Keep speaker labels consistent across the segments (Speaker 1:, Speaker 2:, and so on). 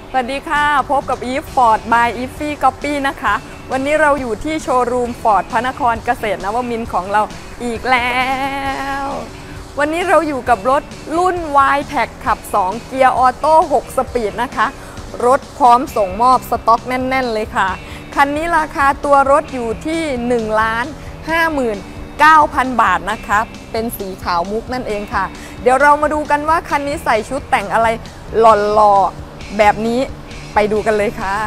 Speaker 1: สวัสดีค่ะพบกับอีฟฟอร์ด by อีฟฟี่ก๊อปปี้นะคะวันนี้เราอยู่ที่โชว์รูมฟอร์ดพระนครเกษตรนวมินทร์ของเราอีกแล้ววันนี้เราอยู่กับรถรุ่น Y-Tac ขับ 2 เกียร์ออโต้6 สปีดนะคะรถพร้อมส่งมอบสต็อกแน่นๆเลยค่ะคันนี้ราคาตัวรถอยู่ที่ 1,59,000 บาทนะคะเป็นสีขาวมุกนั่นเองค่ะเดี๋ยวเรามาดูกันว่าคันนี้ใส่ชุดแต่งอะไรหล่อๆแบบนี้ไปดูกันเลยค่ะ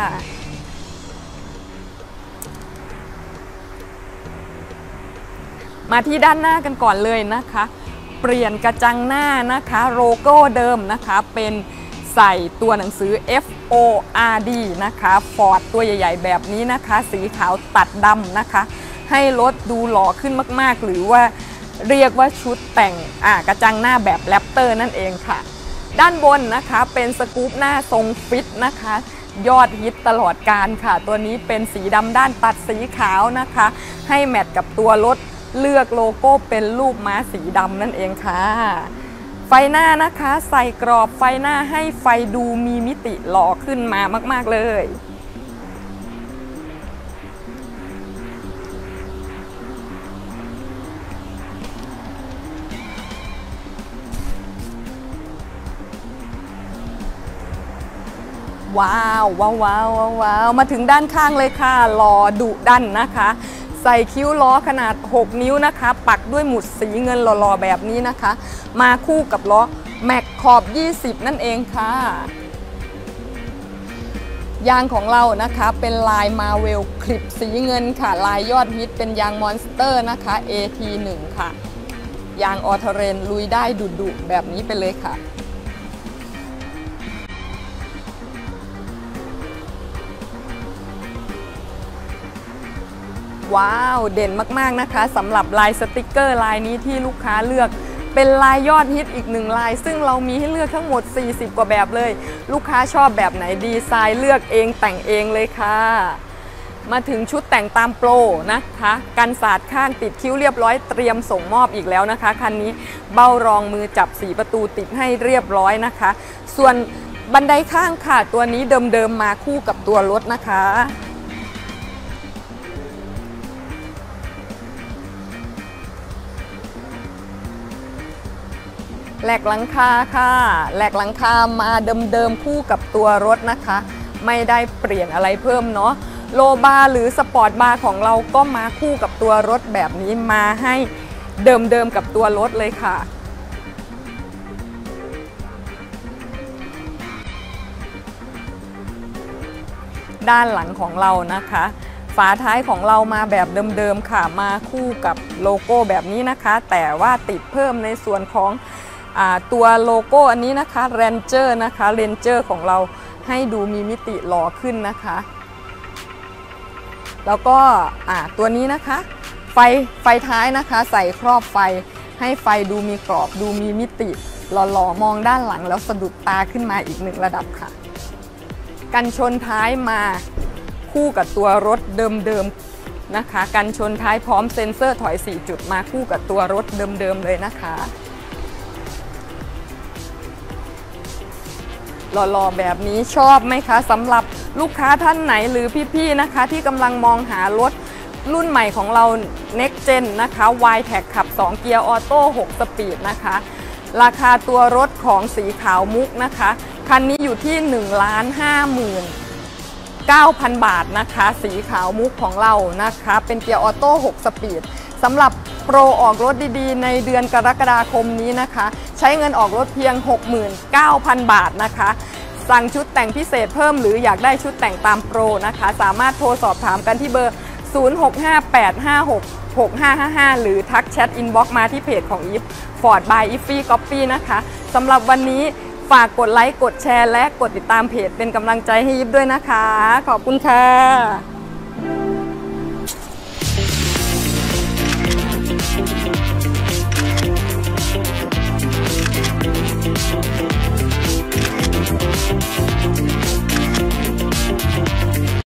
Speaker 1: มาที่ด้านหน้ากันก่อนเลยนะคะเปลี่ยนกระจังหน้านะคะโลโก้เดิมนะคะเป็นใส่ตัวหนังสือ FORD นะคะ Ford ตัวใหญ่ๆแบบนี้นะคะสีขาวตัดดำนะคะให้รถดูหล่อขึ้นมากๆหรือว่าเรียกว่าชุดแต่งกระจังหน้าแบบแรปเตอร์นั่นเองค่ะด้านบนนะคะเป็นสกู๊ปหน้าทรงฟิตนะคะยอดฮิตตลอดการค่ะตัวนี้เป็นสีดำด้านตัดสีขาวนะคะให้แมทกับตัวรถเลือกโลโก้เป็นรูปม้าสีดำนั่นเองค่ะไฟหน้านะคะใส่กรอบไฟหน้าให้ไฟดูมีมิติหล่อขึ้นมามากๆเลยว้าวมาถึงด้านข้างเลยค่ะล้อดุดันนะคะใส่คิ้วล้อขนาด6 นิ้วนะคะปักด้วยหมุดสีเงินหล่อๆแบบนี้นะคะมาคู่กับล้อแม็กขอบ20นั่นเองค่ะยางของเรานะคะเป็นลายมาเวลคลิปสีเงินค่ะลายยอดฮิตเป็นยางมอนสเตอร์นะคะ AT1 ค่ะยางออเทเรนลุยได้ดุๆแบบนี้ไปเลยค่ะว้าวเด่นมากๆนะคะสำหรับลายสติกเกอร์ลายนี้ที่ลูกค้าเลือกเป็นลายยอดฮิตอีก1ลายซึ่งเรามีให้เลือกทั้งหมด40กว่าแบบเลยลูกค้าชอบแบบไหนดีไซน์เลือกเองแต่งเองเลยค่ะมาถึงชุดแต่งตามโปรนะคะกันสาดข้างติดคิ้วเรียบร้อยเตรียมส่งมอบอีกแล้วนะคะคันนี้เบ้ารองมือจับ4 ประตูติดให้เรียบร้อยนะคะส่วนบันไดข้างค่ะตัวนี้เดิมๆมาคู่กับตัวรถนะคะแหลกหลังคาค่ะแหลกหลังคามาเดิมๆคู่กับตัวรถนะคะไม่ได้เปลี่ยนอะไรเพิ่มเนาะโลบาร์หรือสปอร์ตบาร์ของเราก็มาคู่กับตัวรถแบบนี้มาให้เดิมๆกับตัวรถเลยค่ะด้านหลังของเรานะคะฝาท้ายของเรามาแบบเดิมๆค่ะมาคู่กับโลโก้แบบนี้นะคะแต่ว่าติดเพิ่มในส่วนของตัวโลโก้อันนี้นะคะ Ranger นะคะ Ranger ของเราให้ดูมีมิติหล่อขึ้นนะคะแล้วก็ตัวนี้นะคะไฟท้ายนะคะใส่ครอบไฟให้ไฟดูมีกรอบดูมีมิติหล่อๆมองด้านหลังแล้วสะดุดตาขึ้นมาอีก1ระดับค่ะกันชนท้ายมาคู่กับตัวรถเดิมๆนะคะกันชนท้ายพร้อมเซ็นเซอร์ถอย4จุดมาคู่กับตัวรถเดิมๆเลยนะคะหล่อๆแบบนี้ชอบไหมคะสำหรับลูกค้าท่านไหนหรือพี่ๆนะคะที่กำลังมองหารถรุ่นใหม่ของเรา Next Gen นะคะ Y-Tac ขับ 2 เกียร์ออโต้6 สปีดนะคะราคาตัวรถของสีขาวมุกนะคะคันนี้อยู่ที่ 1,59,000 บาทนะคะสีขาวมุกของเรานะคะเป็นเกียร์ออโต้6 สปีดสำหรับโปรออกรถดีๆในเดือนกรกฎาคมนี้นะคะใช้เงินออกรถเพียง 69,000 บาทนะคะสั่งชุดแต่งพิเศษเพิ่มหรืออยากได้ชุดแต่งตามโปรนะคะสามารถโทรสอบถามกันที่เบอร์ 0658566555 หรือทักแชทอินบ็อกซ์มาที่เพจของอีฟฟอร์ด by อีฟฟี่ก๊อปปี้นะคะสำหรับวันนี้ฝากกดไลค์กดแชร์และกดติดตามเพจเป็นกำลังใจให้อีฟด้วยนะคะขอบคุณค่ะ